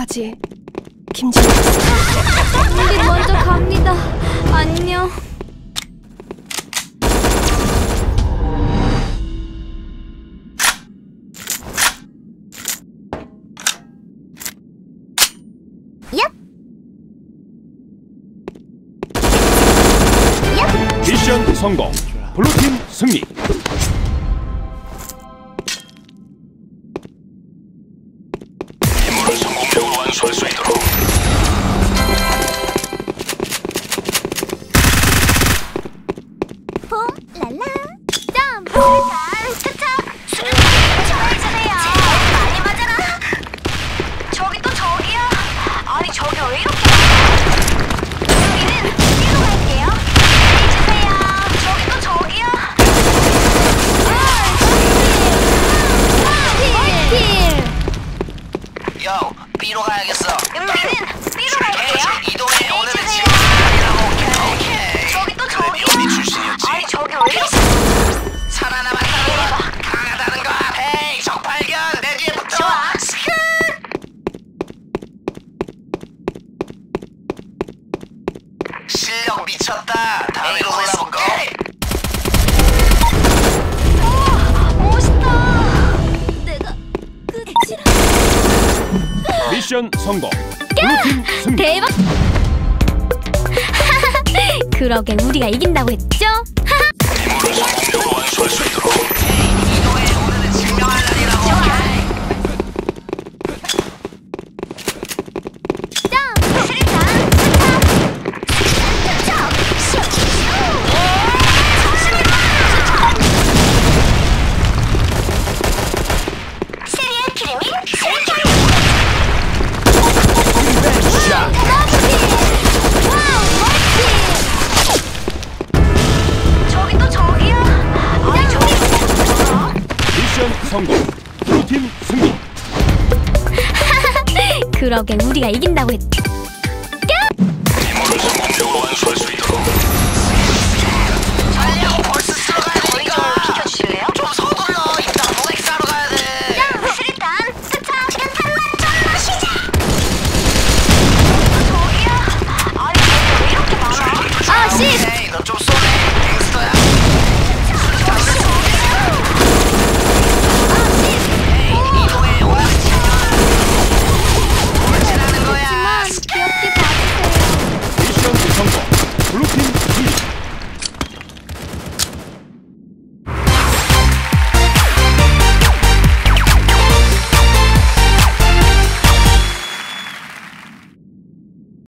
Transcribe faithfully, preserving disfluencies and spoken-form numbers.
어떡하지? 김진우. 우리 먼저 갑니다. 안녕. 미션 성공. 블루팀 승리. 임무를 성공적으로 완수할 수 있도록. 폼 랄라 점프 차차 수류탄 저해주세요. 많이 맞아라. 저기 또 저기야. 아니 저기 왜 이렇게 여기는 뒤로 갈게요. 해주세요. 저기 또 저기야. 화이팅! 요, B로 가야겠어. 은비는 B로 갈게요. 이동해. 오늘은 해주세요. 지금 아니라고. 오케이, 오케이. 저기 또 그래, 저기야. 여기 출신이었지. 아니 저기 왜 이렇게 살아남았다는 거, 강하다는 거. 헤이, 적발견. 내 뒤에 붙어. 좋아. 실력 미쳤다. 다음에 A로 골라볼게. 멋있다. 내가 끝이라. 미션 성공. 블루팀 승리. 대박. 그러게 우리가 이긴다고 했죠? 임무를 성공적으로 완수할 수 있도록. 이동해. 오늘은 증명할 날이라고. 점프 수류탄 스탑 시리얼 키링이 수류탄 와우 멋지. 저기 또 저기야. 아니 저기 미션 성공. 블루팀 승리. 그러게 우리가 이긴다고 했죠? 임무를 성공적으로 완수할 수 있도록.